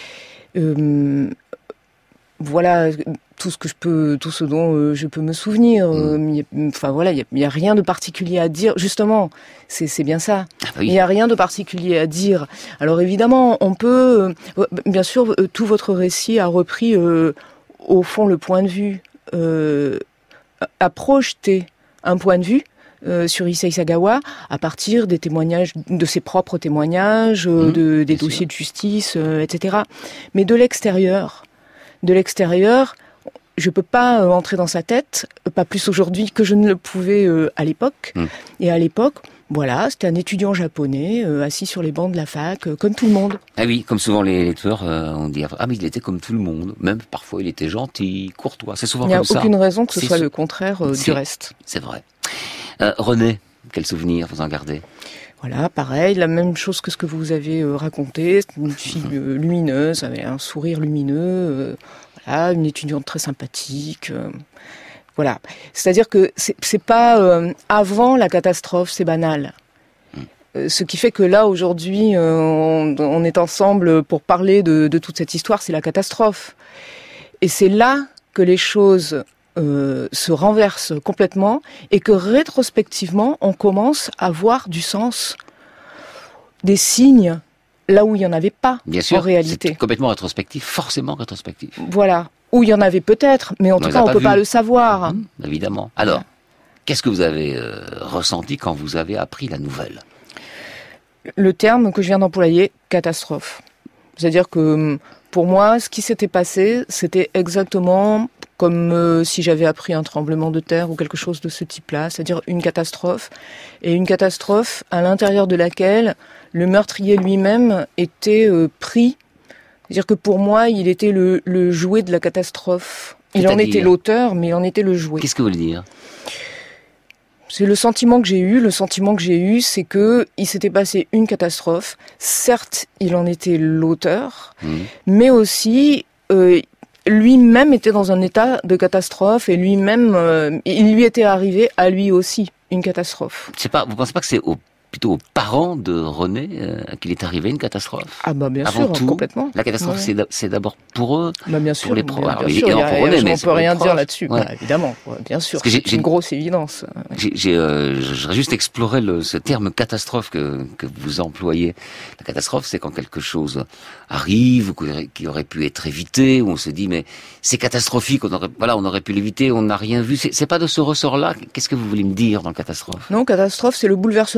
Euh, voilà tout ce que je peux, tout ce dont euh, je peux me souvenir. Euh, enfin voilà, il n'y a, a rien de particulier à dire. Justement, c'est, c'est bien ça. Ah oui. Il n'y a rien de particulier à dire. Alors évidemment, on peut, euh, bien sûr, euh, tout votre récit a repris euh, au fond le point de vue, euh, a projeté un point de vue. Euh, sur Issei Sagawa, à partir des témoignages, de ses propres témoignages, euh, mmh, de, des dossiers sûr. de justice, euh, et cetera. Mais de l'extérieur, de l'extérieur, je peux pas euh, entrer dans sa tête, pas plus aujourd'hui que je ne le pouvais euh, à l'époque. Mmh. Et à l'époque, voilà, c'était un étudiant japonais euh, assis sur les bancs de la fac, euh, comme tout le monde. Ah oui, comme souvent les lecteurs, euh, on dit ah mais il était comme tout le monde. Même parfois il était gentil, courtois. C'est souvent comme ça. Il n'y a aucune raison que ce c'est soit su... le contraire euh, du reste. C'est vrai. Euh, René, quel souvenir vous en gardez? Voilà, pareil, la même chose que ce que vous avez euh, raconté. Une fille euh, lumineuse, avait un sourire lumineux. Euh, voilà, une étudiante très sympathique. Euh, voilà. C'est-à-dire que c'est, c'est pas euh, avant la catastrophe, c'est banal. Euh, ce qui fait que là, aujourd'hui, euh, on, on est ensemble pour parler de, de toute cette histoire, c'est la catastrophe. Et c'est là que les choses Euh, se renverse complètement et que rétrospectivement on commence à voir du sens, des signes là où il n'y en avait pas. Bien sûr, en réalité. C'est complètement rétrospectif, forcément rétrospectif. Voilà, où il y en avait peut-être, mais en on tout cas on ne peut vu. pas le savoir. Mmh, évidemment. Alors, ouais. Qu'est-ce que vous avez euh, ressenti quand vous avez appris la nouvelle? Le terme que je viens d'employer, catastrophe. C'est-à-dire que pour moi, ce qui s'était passé, c'était exactement comme euh, si j'avais appris un tremblement de terre ou quelque chose de ce type-là, c'est-à-dire une catastrophe. Et une catastrophe à l'intérieur de laquelle le meurtrier lui-même était euh, pris. C'est-à-dire que pour moi, il était le, le jouet de la catastrophe. Il en était l'auteur, mais il en était le jouet. Qu'est-ce que vous voulez dire ? C'est le sentiment que j'ai eu. Le sentiment que j'ai eu, c'est que il s'était passé une catastrophe. Certes, il en était l'auteur, mmh. mais aussi euh, lui-même était dans un état de catastrophe et lui-même, euh, il lui était arrivé à lui aussi une catastrophe. C'est pas, vous pensez pas que c'est au, plutôt aux parents de René euh, qu'il est arrivé une catastrophe? Ah bah bien Avant sûr, tout, complètement. La catastrophe, ouais. c'est, d- c'est d'abord pour eux, bah bien sûr, pour les proches. Bien, bien sûr, pour René, je mais ne peux rien dire là-dessus, ouais. bah, évidemment, ouais, bien sûr, c'est j'ai, j'ai, une grosse évidence. J'ai, j'ai, euh, j'aurais juste exploré le, ce terme catastrophe que, que vous employez. La catastrophe, c'est quand quelque chose arrive, ou qui aurait pu être évité, où on se dit mais c'est catastrophique, on aurait, voilà, on aurait pu l'éviter, on n'a rien vu. C'est, c'est pas de ce ressort-là. Qu'est-ce que vous voulez me dire dans catastrophe? Non, catastrophe, c'est le bouleversement pour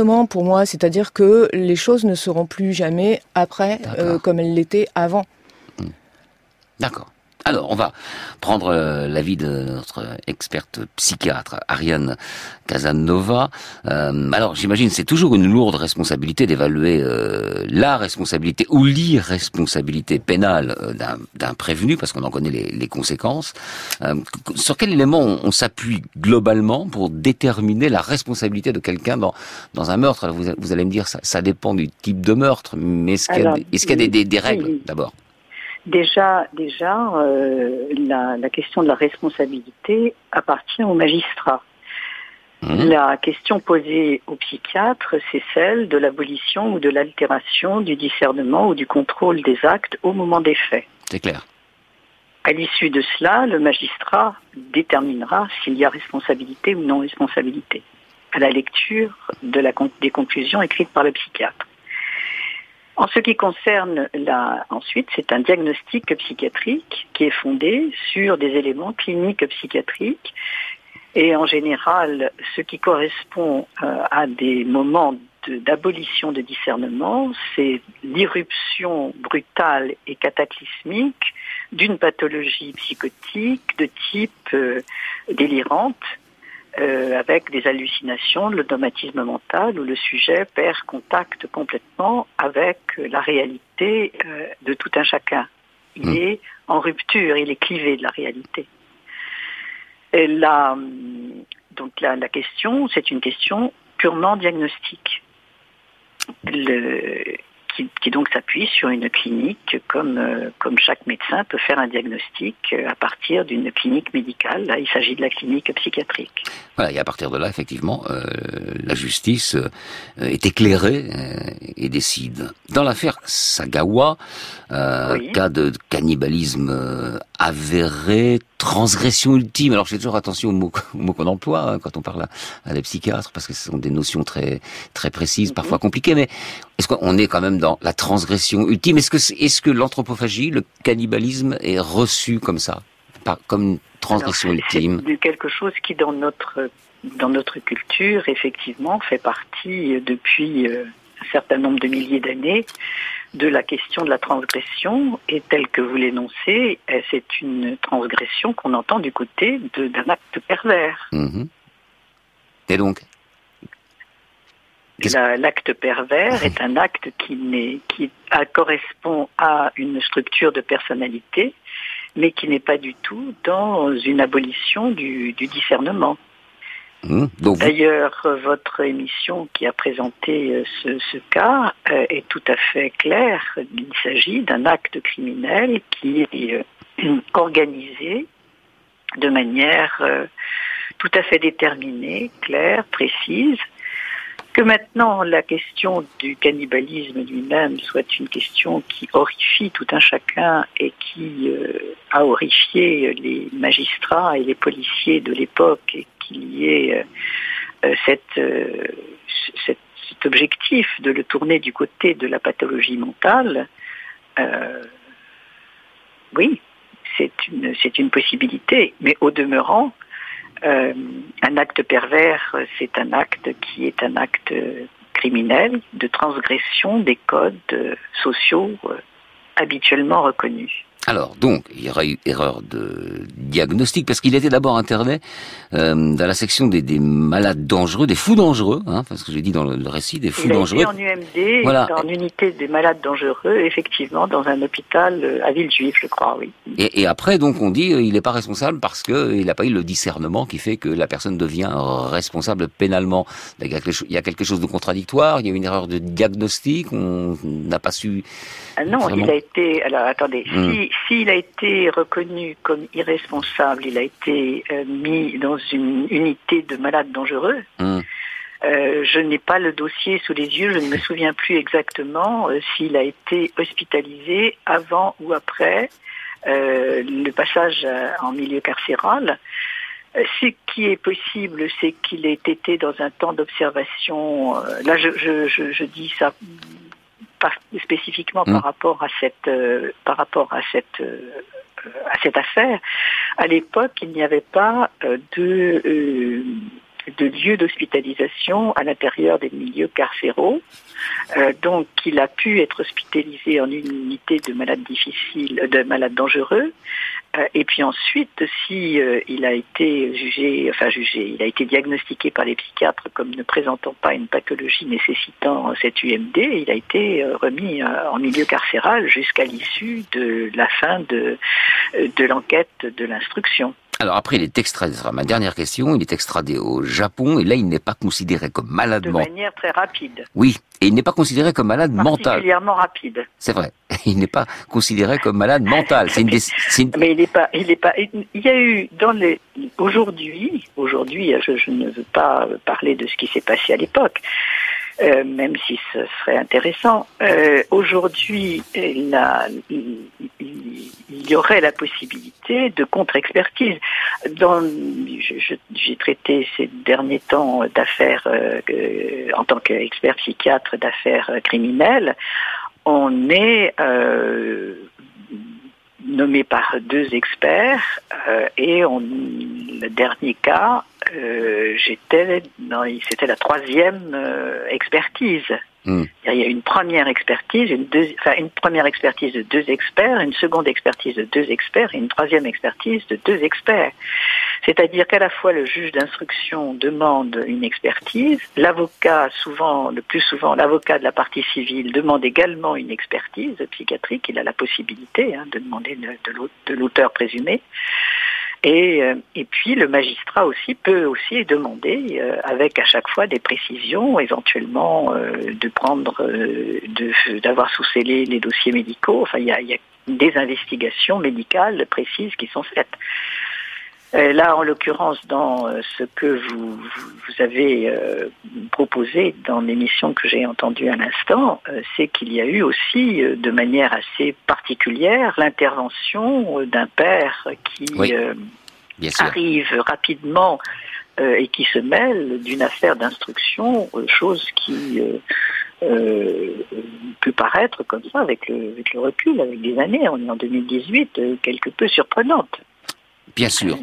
pour moi. C'est-à-dire que les choses ne seront plus jamais après euh, comme elles l'étaient avant. D'accord. Alors, on va prendre euh, l'avis de notre experte psychiatre, Ariane Casanova. Euh, alors, j'imagine c'est toujours une lourde responsabilité d'évaluer euh, la responsabilité ou l'irresponsabilité pénale euh, d'un, d'un prévenu, parce qu'on en connaît les, les conséquences. Euh, sur quel élément on, on s'appuie globalement pour déterminer la responsabilité de quelqu'un dans, dans un meurtre? Alors, vous, vous allez me dire, ça, ça dépend du type de meurtre, mais est-ce qu'il y a, Alors, est-ce qu'il y a des, des, des règles, oui. d'abord? Déjà, déjà, euh, la, la question de la responsabilité appartient au magistrat. Mmh. La question posée au psychiatre, c'est celle de l'abolition ou de l'altération du discernement ou du contrôle des actes au moment des faits. C'est clair. À l'issue de cela, le magistrat déterminera s'il y a responsabilité ou non responsabilité, à la lecture de la, des conclusions écrites par le psychiatre. En ce qui concerne la, ensuite, c'est un diagnostic psychiatrique qui est fondé sur des éléments cliniques psychiatriques et en général, ce qui correspond euh, à des moments de, d'abolition de discernement, c'est l'irruption brutale et cataclysmique d'une pathologie psychotique de type euh, délirante, Euh, avec des hallucinations, le traumatisme mental, où le sujet perd contact complètement avec la réalité euh, de tout un chacun. Il mmh. est en rupture, il est clivé de la réalité. Et la, donc la, la question, c'est une question purement diagnostique, le, qui, qui donc s'appuie sur une clinique, comme, euh, comme chaque médecin peut faire un diagnostic à partir d'une clinique médicale. Là, il s'agit de la clinique psychiatrique. Voilà, et à partir de là, effectivement, euh, la justice euh, est éclairée euh, et décide. Dans l'affaire Sagawa, euh, oui. cas de cannibalisme euh, avéré, transgression ultime. Alors, je fais toujours attention aux mots, aux mots qu'on emploie hein, quand on parle à, à des psychiatres, parce que ce sont des notions très très précises, mm-hmm. parfois compliquées. Mais est-ce qu'on est quand même dans la transgression ultime? Est-ce que est-ce que l'anthropophagie, le cannibalisme, est reçu comme ça, par, comme une transgression Alors, ultime? C'est quelque chose qui, dans notre dans notre culture, effectivement, fait partie depuis euh, un certain nombre de milliers d'années de la question de la transgression, et telle que vous l'énoncez, c'est une transgression qu'on entend du côté de, d'un acte pervers. Mmh. Et donc la, L'acte pervers est un acte qui, n'est, qui a, correspond à une structure de personnalité, mais qui n'est pas du tout dans une abolition du, du discernement. Mmh, donc D'ailleurs, votre émission qui a présenté ce, ce cas euh, est tout à fait claire. Il s'agit d'un acte criminel qui est euh, organisé de manière euh, tout à fait déterminée, claire, précise. Que maintenant la question du cannibalisme lui-même soit une question qui horrifie tout un chacun et qui euh, a horrifié les magistrats et les policiers de l'époque, et qu'il y ait euh, cette, euh, cette, cet objectif de le tourner du côté de la pathologie mentale, euh, oui, c'est une, c'est une possibilité, mais au demeurant, Euh, un acte pervers, c'est un acte qui est un acte criminel de transgression des codes sociaux euh, habituellement reconnus. Alors, donc, il y aurait eu erreur de diagnostic, parce qu'il était d'abord interné euh, dans la section des, des malades dangereux, des fous dangereux, hein, parce que j'ai dit dans le, le récit, des fous il dangereux. Il a été en U M D, voilà. En unité des malades dangereux, effectivement, dans un hôpital à Villejuif, je crois, oui. Et, et après, donc, on dit, euh, il n'est pas responsable parce que il n'a pas eu le discernement qui fait que la personne devient responsable pénalement. Il y a quelque, il y a quelque chose de contradictoire, il y a une erreur de diagnostic, on n'a pas su... Ah non, vraiment... il a été... Alors, attendez, hum. si... S'il a été reconnu comme irresponsable, il a été euh, mis dans une unité de malades dangereux. Mmh. Euh, je n'ai pas le dossier sous les yeux, je ne me souviens plus exactement euh, s'il a été hospitalisé avant ou après euh, le passage en milieu carcéral. Euh, ce qui est possible, c'est qu'il ait été dans un temps d'observation. Euh, là, je, je, je, je dis ça... spécifiquement mmh. par rapport à cette euh, par rapport à cette euh, à cette affaire. À l'époque, il n'y avait pas euh, de euh, de lieux d'hospitalisation à l'intérieur des milieux carcéraux. Euh, donc, il a pu être hospitalisé en une unité de malades difficiles, de malades dangereux. Euh, et puis ensuite, si euh, il a été jugé, enfin jugé, il a été diagnostiqué par les psychiatres comme ne présentant pas une pathologie nécessitant cette U M D, il a été euh, remis euh, en milieu carcéral jusqu'à l'issue de la fin de de l'enquête de l'instruction. Alors après, il est extradé, ce sera ma dernière question, il est extradé au Japon, et là, il n'est pas considéré comme malade mental. De manière très rapide. Oui, et il n'est pas considéré comme malade mental. Particulièrement rapide. C'est vrai, il n'est pas considéré comme malade mental. C'est une, mais, c'est une... mais il n'est pas, il n'est pas, il y a eu, dans les, aujourd'hui, aujourd'hui, je, je ne veux pas parler de ce qui s'est passé à l'époque, Euh, même si ce serait intéressant. Euh, aujourd'hui, la, il, il y aurait la possibilité de contre-expertise. Dans, je, je, j'ai traité ces derniers temps d'affaires euh, euh, en tant qu'expert psychiatre d'affaires criminelles. On est euh, nommé par deux experts euh, et on, le dernier cas, euh, j'étais dans, c'était la troisième euh, expertise. Mmh. Il y a une première expertise, une, deux, enfin, une première expertise de deux experts, une seconde expertise de deux experts et une troisième expertise de deux experts. C'est-à-dire qu'à la fois le juge d'instruction demande une expertise, l'avocat, souvent, le plus souvent, l'avocat de la partie civile demande également une expertise psychiatrique. Il a la possibilité hein, de demander de, de l'auteur présumé. Et, euh, et puis le magistrat aussi peut aussi demander, euh, avec à chaque fois des précisions, éventuellement euh, de prendre, euh, de, d'avoir sous scellé les dossiers médicaux. Enfin, il y a, il y a des investigations médicales précises qui sont faites. Euh, là, en l'occurrence, dans euh, ce que vous, vous avez euh, proposé dans l'émission que j'ai entendue à l'instant, euh, c'est qu'il y a eu aussi, euh, de manière assez particulière, l'intervention euh, d'un père qui oui, euh, arrive rapidement euh, et qui se mêle d'une affaire d'instruction, euh, chose qui euh, euh, peut paraître comme ça, avec le, avec le recul, avec des années, on est en deux mille dix-huit, euh, quelque peu surprenante. Bien sûr.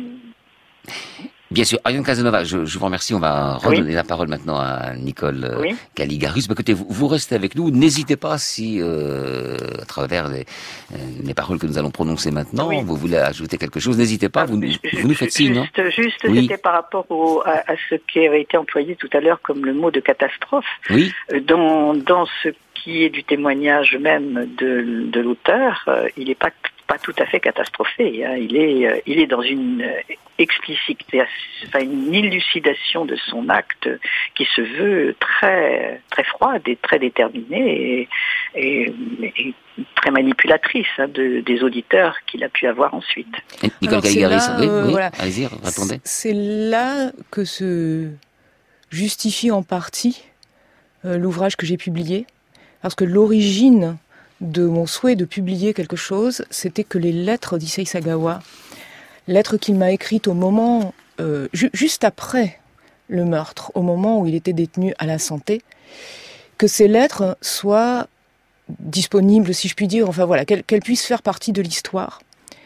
Bien sûr. Ariane Casanova, je, je vous remercie. On va redonner oui. la parole maintenant à Nicole euh, oui. Caligaris. Bah, écoutez, vous, vous restez avec nous. N'hésitez pas si, euh, à travers les, euh, les paroles que nous allons prononcer maintenant, oui. vous voulez ajouter quelque chose, n'hésitez pas. Vous, vous nous faites signe. Juste, non juste oui. c'était par rapport au, à, à ce qui avait été employé tout à l'heure comme le mot de catastrophe. Oui. Dans, dans ce qui est du témoignage même de, de l'auteur, euh, il n'est pas pas tout à fait catastrophé. Hein. Il est, euh, il est dans une explicité, enfin une élucidation de son acte qui se veut très, très froide et très déterminée et, et, et très manipulatrice hein, de, des auditeurs qu'il a pu avoir ensuite. Et Nicole Caligaris, oui, euh, oui. Voilà. Allez-y, répondez. C'est là que se justifie en partie euh, l'ouvrage que j'ai publié, parce que l'origine de mon souhait de publier quelque chose, c'était que les lettres d'Issei Sagawa, lettres qu'il m'a écrites au moment, euh, ju- juste après le meurtre, au moment où il était détenu à la santé, que ces lettres soient disponibles, si je puis dire, enfin voilà, qu'elles, qu'elles puissent faire partie de l'histoire.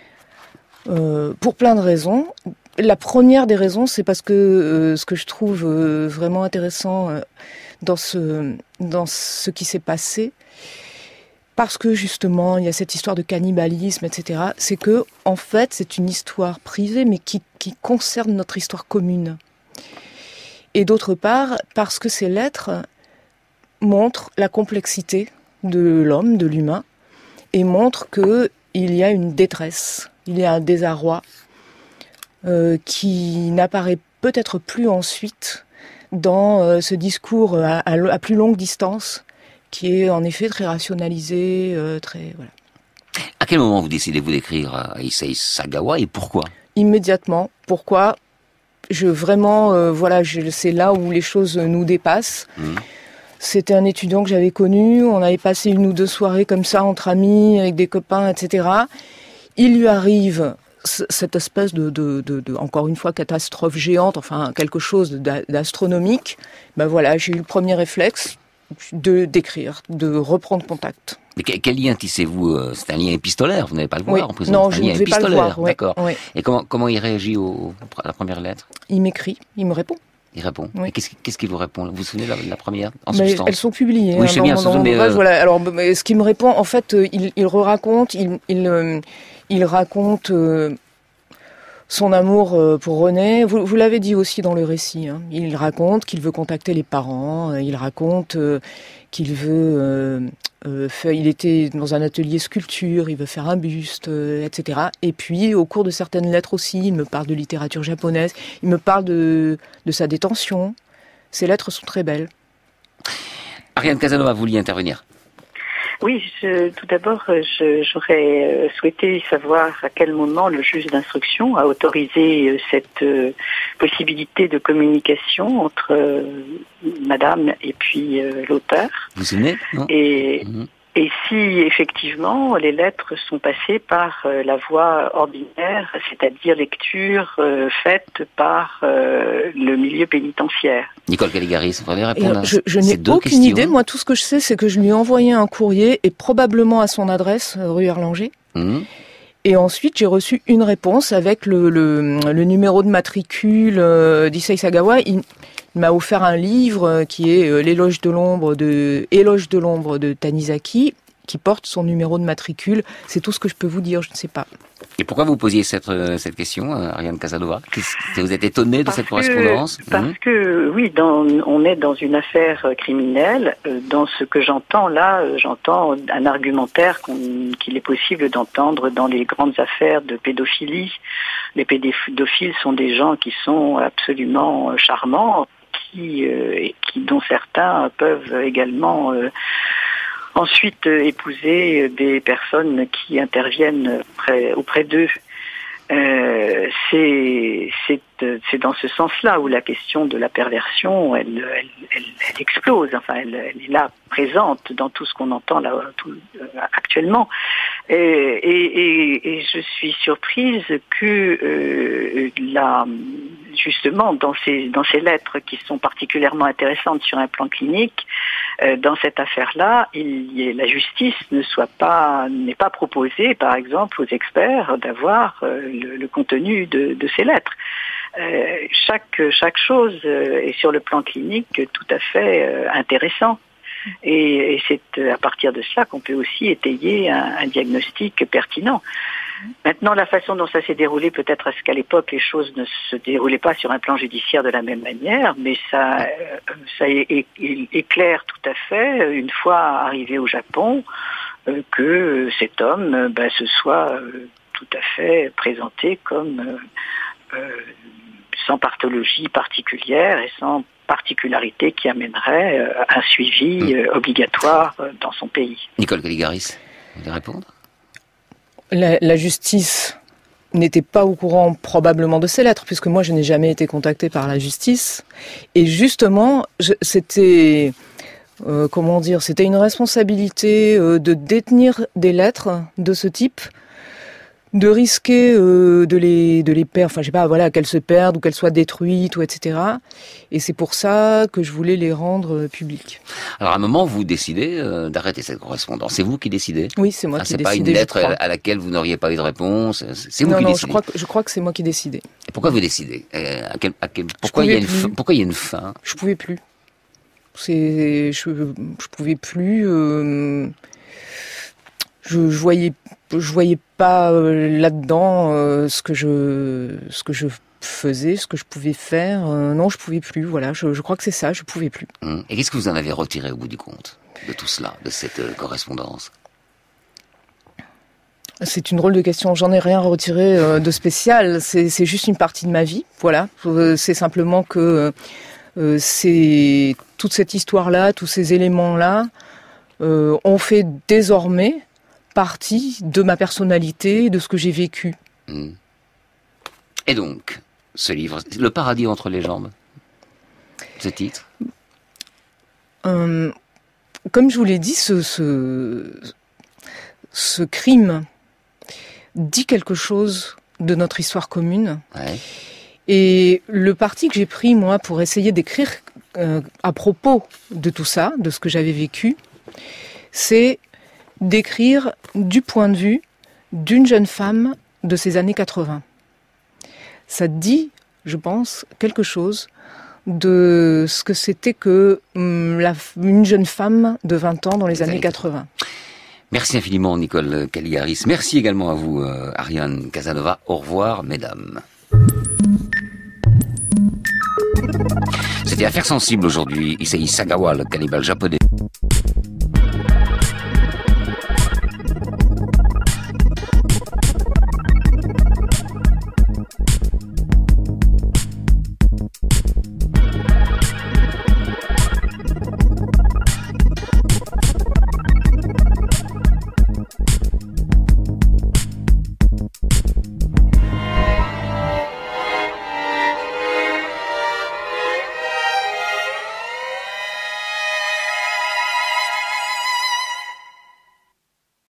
Euh, pour plein de raisons. La première des raisons, c'est parce que euh, ce que je trouve euh, vraiment intéressant euh, dans ce, dans ce qui s'est passé, parce que justement, il y a cette histoire de cannibalisme, et cetera, c'est que, en fait, c'est une histoire privée, mais qui, qui concerne notre histoire commune. Et d'autre part, parce que ces lettres montrent la complexité de l'homme, de l'humain, et montrent qu'il y a une détresse, il y a un désarroi, euh, qui n'apparaît peut-être plus ensuite dans euh, ce discours à, à, à plus longue distance, qui est en effet très rationalisé, euh, très voilà. À quel moment vous décidez-vous d'écrire à Issei Sagawa et pourquoi ? Immédiatement. Pourquoi ? Je vraiment, euh, voilà, je, c'est là où les choses nous dépassent. Mmh. C'était un étudiant que j'avais connu. On avait passé une ou deux soirées comme ça entre amis, avec des copains, et cetera. Il lui arrive cette espèce de, de, de, de, encore une fois, catastrophe géante, enfin quelque chose d'astronomique. Ben voilà, j'ai eu le premier réflexe de d'écrire, de reprendre contact. Mais quel lien tissez-vous ? C'est un lien épistolaire, vous n'avez pas le voir oui. en prison. Non, c'est je un lien ne vais pas le voir. Ouais. D'accord. Ouais. Et comment comment il réagit au, à la première lettre ? Il m'écrit, il me répond. Il répond. Oui. Et qu'est-ce, qu'est-ce qu'il vous répond? Vous vous souvenez de la, de la première en mais substance? Elles sont publiées. Oui, hein, je sais dans, bien. dans, dans mais ouvrage, euh... voilà. Alors, mais, ce qui me répond, en fait, euh, il, il raconte, il, il, euh, il raconte euh, son amour euh, pour René. Vous, vous l'avez dit aussi dans le récit. Hein. Il raconte qu'il veut contacter les parents. Euh, il raconte euh, qu'il veut. Euh, euh, faire, il était dans un atelier sculpture. Il veut faire un buste, euh, et cetera. Et puis, au cours de certaines lettres aussi, il me parle de littérature japonaise. Il me parle de, de sa détention. Ces lettres sont très belles. Ariane Casanova, vous vouliez intervenir? Oui, je, tout d'abord, je, j'aurais souhaité savoir à quel moment le juge d'instruction a autorisé cette euh, possibilité de communication entre euh, madame et puis euh, l'auteur. Vous vous souvenez? Non. Et, mmh. et si effectivement les lettres sont passées par euh, la voie ordinaire, c'est-à-dire lecture euh, faite par euh, le milieu pénitentiaire. Nicole Caligaris, vous pouvez répondre à Je, je n'ai deux aucune questions. idée. Moi, tout ce que je sais, c'est que je lui ai envoyé un courrier et probablement à son adresse, rue Erlanger. Mmh. Et ensuite, j'ai reçu une réponse avec le, le, le numéro de matricule euh, d'Issei Sagawa. Il, il m'a offert un livre qui est euh, l'éloge de l'ombre de Éloge de l'ombre de Tanizaki, qui porte son numéro de matricule. C'est tout ce que je peux vous dire. Je ne sais pas. Et pourquoi vous posiez cette, euh, cette question, Ariane Casanova? Vous êtes étonnée de parce cette que, correspondance? Parce mmh. que, oui, dans, on est dans une affaire criminelle. Dans ce que j'entends là, j'entends un argumentaire qu'on, qu'il est possible d'entendre dans les grandes affaires de pédophilie. Les pédophiles sont des gens qui sont absolument charmants, qui, euh, et qui, dont certains peuvent également... Euh, Ensuite, euh, épouser des personnes qui interviennent auprès, auprès d'eux. Euh, c'est, c'est, c'est dans ce sens-là où la question de la perversion, elle, elle, elle, elle explose. Enfin, elle, elle est là, présente dans tout ce qu'on entend là tout, euh, actuellement. Et, et, et, et je suis surprise que euh, la, justement dans ces dans ces lettres qui sont particulièrement intéressantes sur un plan clinique, euh, dans cette affaire-là, il y ait, la justice ne soit pas n'est pas proposée, par exemple, aux experts d'avoir euh, le, le contenu de, de ces lettres. Euh, chaque chaque chose est sur le plan clinique tout à fait euh, intéressant. Et, et c'est à partir de cela qu'on peut aussi étayer un, un diagnostic pertinent. Maintenant, la façon dont ça s'est déroulé, peut-être est-ce qu'à l'époque les choses ne se déroulaient pas sur un plan judiciaire de la même manière, mais ça, ça éclaire tout à fait, une fois arrivé au Japon, que cet homme ben, se soit tout à fait présenté comme euh, sans pathologie particulière et sans particularité qui amènerait euh, un suivi euh, obligatoire euh, dans son pays. Nicole Caligaris, vous voulez répondre? La, la justice n'était pas au courant probablement de ces lettres, puisque moi je n'ai jamais été contactée par la justice. Et justement, je, c'était, euh, comment dire, c'était une responsabilité euh, de détenir des lettres de ce type, de risquer euh, de les de les perdre, enfin je sais pas, voilà, qu'elles se perdent ou qu'elles soient détruites ou et cetera. Et c'est pour ça que je voulais les rendre euh, publiques. Alors à un moment vous décidez euh, d'arrêter cette correspondance. C'est vous qui décidez? Oui, c'est moi ah, qui décide. décide. C'est pas une lettre à laquelle vous n'auriez pas eu de réponse. C'est vous non, qui non, décidez. Je crois que je crois que c'est moi qui décidais. Et pourquoi vous décidez? euh, à quel, à quel, pourquoi il y a une fin, pourquoi il y a une fin? Je pouvais plus. C'est je je pouvais plus. Euh, je, je voyais je voyais pas euh, là-dedans euh, ce que je ce que je faisais, ce que je pouvais faire. Euh, non, je pouvais plus. Voilà, je, je crois que c'est ça. Je pouvais plus. Hum. Et qu'est-ce que vous en avez retiré au bout du compte de tout cela, de cette euh, correspondance? C'est une drôle de question. J'en ai rien retiré euh, de spécial. C'est, c'est juste une partie de ma vie. Voilà. Euh, c'est simplement que euh, c'est toute cette histoire-là, tous ces éléments-là, euh, ont fait désormais partie de ma personnalité, de ce que j'ai vécu. Mmh. Et donc, ce livre, Le paradis entre les jambes, ce titre euh, Comme je vous l'ai dit, ce, ce, ce crime dit quelque chose de notre histoire commune. Ouais. Et le parti que j'ai pris, moi, pour essayer d'écrire euh, à propos de tout ça, de ce que j'avais vécu, c'est d'écrire du point de vue d'une jeune femme de ces années quatre-vingts. Ça dit, je pense, quelque chose de ce que c'était que hum, la, une jeune femme de vingt ans dans les, les années quatre-vingts. Merci infiniment, Nicole Caligaris. Merci également à vous, euh, Ariane Casanova. Au revoir, mesdames. C'était Affaires sensibles aujourd'hui. Issei Sagawa, le cannibale japonais.